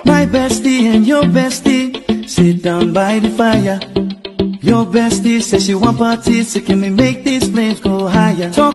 My bestie and your bestie sit down by the fire. Your bestie says she want parties, so can we make these flames go higher? Talk